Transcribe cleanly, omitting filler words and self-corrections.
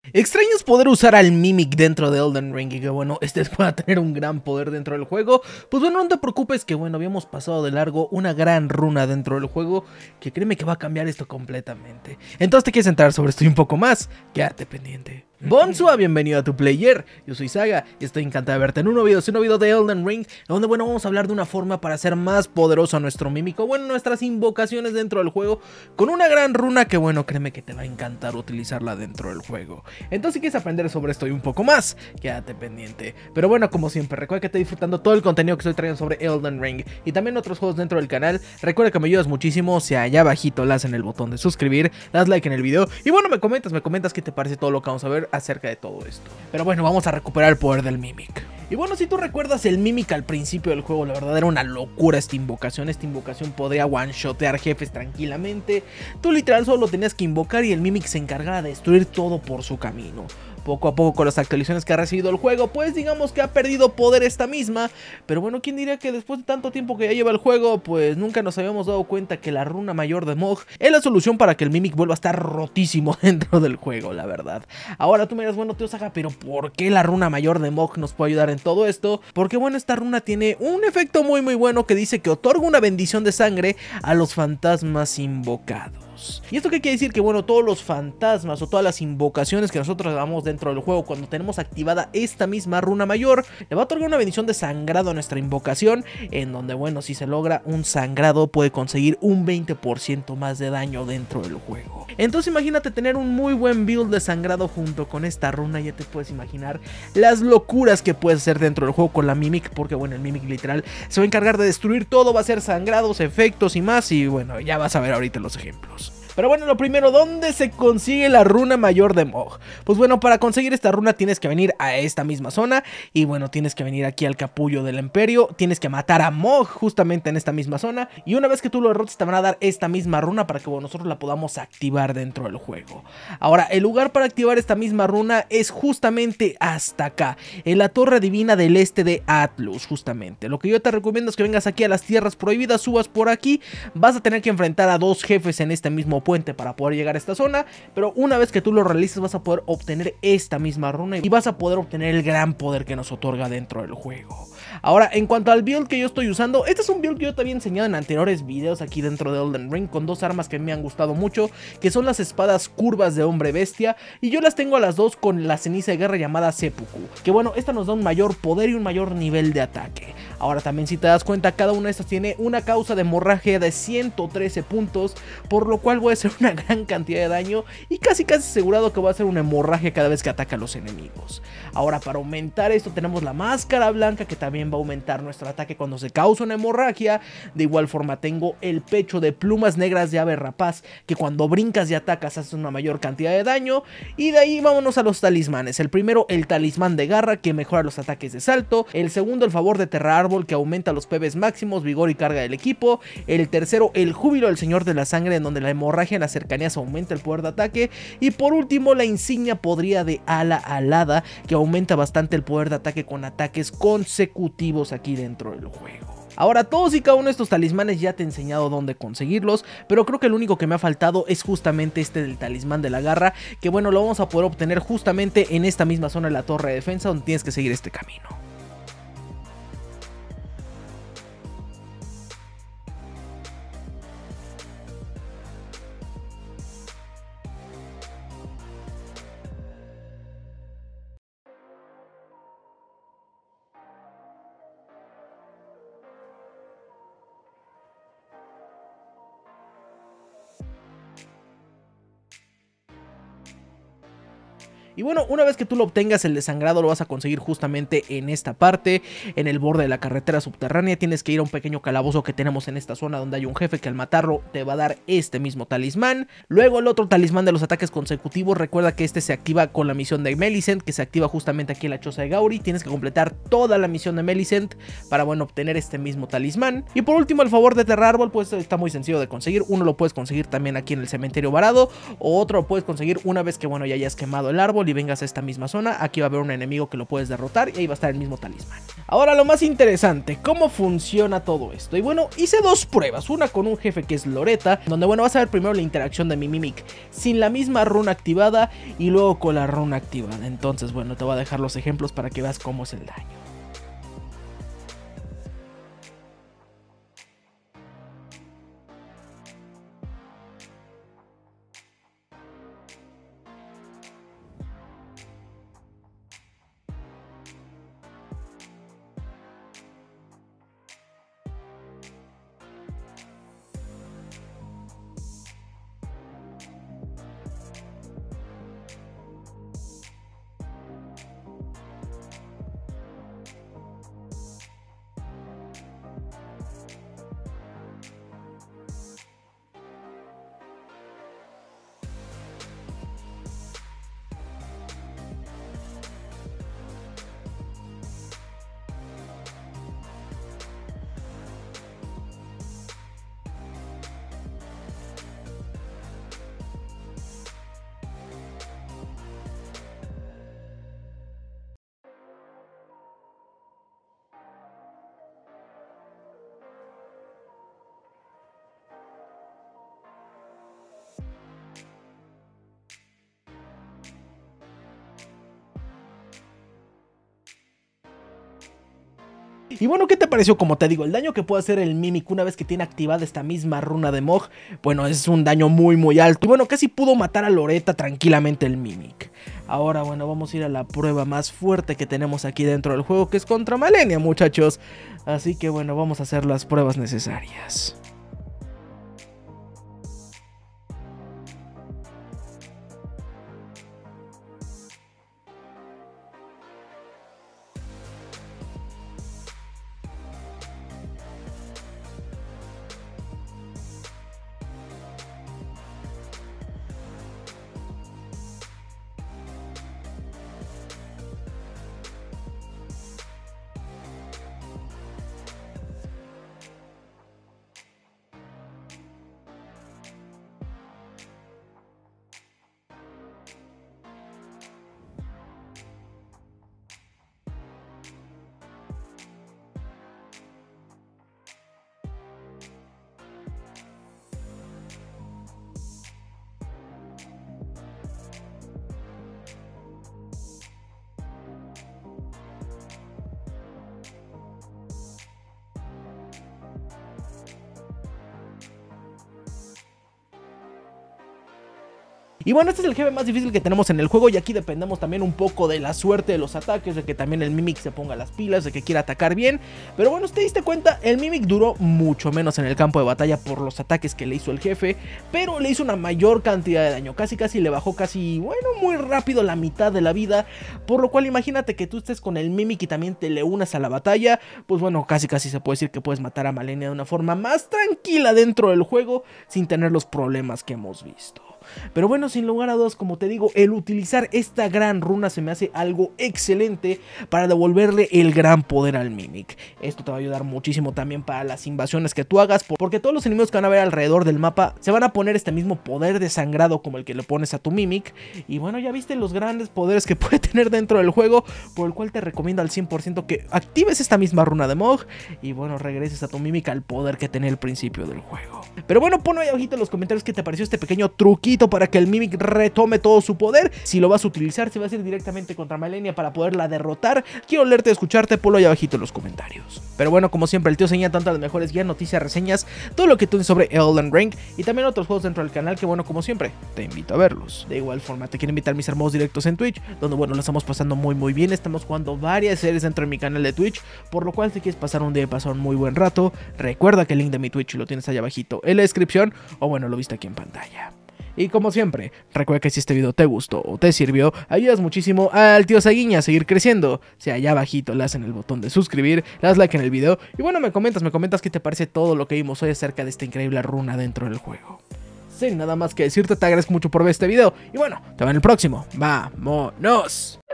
¿Extrañas poder usar al Mimic dentro de Elden Ring y que bueno, este pueda tener un gran poder dentro del juego? Pues bueno, no te preocupes que bueno, habíamos pasado de largo una gran runa dentro del juego que créeme que va a cambiar esto completamente. Entonces te quieres enterar sobre esto y un poco más, quédate pendiente. Bonsoir, bienvenido a tu player, yo soy Saga y estoy encantado de verte en un nuevo video de Elden Ring, donde bueno, vamos a hablar de una forma para hacer más poderoso a nuestro mímico, bueno, nuestras invocaciones dentro del juego, con una gran runa que bueno, créeme que te va a encantar utilizarla dentro del juego. Entonces si quieres aprender sobre esto y un poco más, quédate pendiente. Pero bueno, como siempre, recuerda que estoy disfrutando todo el contenido que estoy trayendo sobre Elden Ring y también otros juegos dentro del canal. Recuerda que me ayudas muchísimo si allá abajito le das en el botón de suscribir, das like en el video y bueno, me comentas qué te parece todo lo que vamos a ver acerca de todo esto. Pero bueno, vamos a recuperar el poder del Mimic. Y bueno, si tú recuerdas el Mimic al principio del juego, la verdad era una locura esta invocación. Esta invocación podría one-shotear jefes tranquilamente. Tú literal solo lo tenías que invocar y el Mimic se encargaba de destruir todo por su camino. Poco a poco con las actualizaciones que ha recibido el juego, pues digamos que ha perdido poder esta misma. Pero bueno, ¿quién diría que después de tanto tiempo que ya lleva el juego, pues nunca nos habíamos dado cuenta que la runa mayor de Mohg es la solución para que el Mimic vuelva a estar rotísimo dentro del juego, la verdad. Ahora tú me dirás, bueno, tío Saga, pero ¿por qué la runa mayor de Mohg nos puede ayudar en todo esto? Porque bueno, esta runa tiene un efecto muy bueno que dice que otorga una bendición de sangre a los fantasmas invocados. ¿Y esto qué quiere decir? Que bueno, todos los fantasmas o todas las invocaciones que nosotros damos dentro del juego, cuando tenemos activada esta misma runa mayor, le va a otorgar una bendición de sangrado a nuestra invocación, en donde bueno, si se logra un sangrado puede conseguir un 20% más de daño dentro del juego. Entonces imagínate tener un muy buen build de sangrado junto con esta runa, ya te puedes imaginar las locuras que puedes hacer dentro del juego con la Mimic, porque bueno, el Mimic literal se va a encargar de destruir todo, va a ser sangrados, efectos y más, y bueno, ya vas a ver ahorita los ejemplos. Pero bueno, lo primero, ¿dónde se consigue la runa mayor de Mohg? Pues bueno, para conseguir esta runa tienes que venir a esta misma zona y bueno, tienes que venir aquí al capullo del imperio, tienes que matar a Mohg justamente en esta misma zona y una vez que tú lo derrotes te van a dar esta misma runa para que bueno, nosotros la podamos activar dentro del juego. Ahora, el lugar para activar esta misma runa es justamente hasta acá, en la torre divina del este de Atlus, justamente. Lo que yo te recomiendo es que vengas aquí a las tierras prohibidas, subas por aquí, vas a tener que enfrentar a dos jefes en este mismo puente para poder llegar a esta zona, pero una vez que tú lo realices vas a poder obtener esta misma runa y vas a poder obtener el gran poder que nos otorga dentro del juego. Ahora, en cuanto al build que yo estoy usando, este es un build que yo te había enseñado en anteriores videos aquí dentro de Elden Ring, con dos armas que me han gustado mucho, que son las espadas curvas de hombre bestia, y yo las tengo a las dos con la ceniza de guerra llamada Seppuku, que bueno, esta nos da un mayor poder y un mayor nivel de ataque. Ahora también, si te das cuenta, cada una de estas tiene una causa de hemorragia de 113 puntos, por lo cual voy a hacer una gran cantidad de daño y casi asegurado que va a hacer una hemorragia cada vez que ataca a los enemigos. Ahora, para aumentar esto tenemos la máscara blanca, que también va a aumentar nuestro ataque cuando se causa una hemorragia. De igual forma tengo el pecho de plumas negras de ave rapaz, que cuando brincas y atacas haces una mayor cantidad de daño. Y de ahí vámonos a los talismanes. El primero, el talismán de garra, que mejora los ataques de salto. El segundo, el favor de terra árbol, que aumenta los PBs máximos, vigor y carga del equipo. El tercero, el júbilo del señor de la sangre, en donde la hemorragia en las cercanías aumenta el poder de ataque. Y por último, la insignia podrida de ala alada, que aumenta bastante el poder de ataque con ataques consecutivos aquí dentro del juego. Ahora, todos y cada uno de estos talismanes ya te he enseñado dónde conseguirlos, pero creo que el único que me ha faltado es justamente este del talismán de la garra, que bueno, lo vamos a poder obtener justamente en esta misma zona de la torre de defensa, donde tienes que seguir este camino. Y bueno, una vez que tú lo obtengas, el desangrado lo vas a conseguir justamente en esta parte, en el borde de la carretera subterránea. Tienes que ir a un pequeño calabozo que tenemos en esta zona, donde hay un jefe que al matarlo te va a dar este mismo talismán. Luego el otro talismán de los ataques consecutivos, recuerda que este se activa con la misión de Melisent, que se activa justamente aquí en la choza de Gauri. Tienes que completar toda la misión de Melisent para bueno, obtener este mismo talismán. Y por último, el favor de terra árbol, pues está muy sencillo de conseguir. Uno lo puedes conseguir también aquí en el cementerio varado, o otro lo puedes conseguir una vez que bueno, ya hayas quemado el árbol árbol y vengas a esta misma zona, aquí va a haber un enemigo que lo puedes derrotar y ahí va a estar el mismo talismán. Ahora lo más interesante, ¿cómo funciona todo esto? Y bueno, hice dos pruebas, una con un jefe que es Loretta, donde bueno, vas a ver primero la interacción de mi Mimic sin la misma runa activada y luego con la runa activada. Entonces bueno, te voy a dejar los ejemplos para que veas cómo es el daño. Y bueno, ¿qué te pareció? Como te digo, el daño que puede hacer el Mimic una vez que tiene activada esta misma runa de Mog, bueno, es un daño muy alto. Y bueno, casi pudo matar a Loretta tranquilamente el Mimic. Ahora, bueno, vamos a ir a la prueba más fuerte que tenemos aquí dentro del juego, que es contra Malenia, muchachos. Así que bueno, vamos a hacer las pruebas necesarias. Y bueno, este es el jefe más difícil que tenemos en el juego, y aquí dependemos también un poco de la suerte de los ataques, de que también el Mimic se ponga las pilas, de que quiera atacar bien. Pero bueno, si te diste cuenta, el Mimic duró mucho menos en el campo de batalla por los ataques que le hizo el jefe, pero le hizo una mayor cantidad de daño, casi le bajó bueno, muy rápido la mitad de la vida, por lo cual imagínate que tú estés con el Mimic y también te le unas a la batalla, pues bueno, casi se puede decir que puedes matar a Malenia de una forma más tranquila dentro del juego, sin tener los problemas que hemos visto. Pero bueno, sin lugar a dudas, como te digo, el utilizar esta gran runa se me hace algo excelente para devolverle el gran poder al Mimic. Esto te va a ayudar muchísimo también para las invasiones que tú hagas, porque todos los enemigos que van a ver alrededor del mapa se van a poner este mismo poder de sangrado como el que le pones a tu Mimic. Y bueno, ya viste los grandes poderes que puede tener dentro del juego, por el cual te recomiendo al 100% que actives esta misma runa de Mog y bueno, regreses a tu Mimic al poder que tenía al principio del juego. Pero bueno, ponlo ahí abajito en los comentarios qué te pareció este pequeño truquito para que el Mimic retome todo su poder. Si lo vas a utilizar, si vas a ir directamente contra Malenia para poderla derrotar, quiero leerte, escucharte, ponlo ahí abajito en los comentarios. Pero bueno, como siempre, el tío Seña, tantas las mejores guías, noticias, reseñas, todo lo que tú tienes sobre Elden Ring y también otros juegos dentro del canal que bueno, como siempre, te invito a verlos. De igual forma, te quiero invitar a mis hermosos directos en Twitch, donde bueno, lo estamos pasando muy bien, estamos jugando varias series dentro de mi canal de Twitch, por lo cual si quieres pasar un día y pasar un muy buen rato, recuerda que el link de mi Twitch lo tienes ahí abajito en la descripción, o bueno, lo viste aquí en pantalla. Y como siempre, recuerda que si este video te gustó o te sirvió, ayudas muchísimo al tío Saguiña a seguir creciendo. Si allá abajito le das en el botón de suscribir, le das like en el video y bueno, me comentas qué te parece todo lo que vimos hoy acerca de esta increíble runa dentro del juego. Sin nada más que decirte, te agradezco mucho por ver este video y bueno, te veo en el próximo. ¡Vámonos!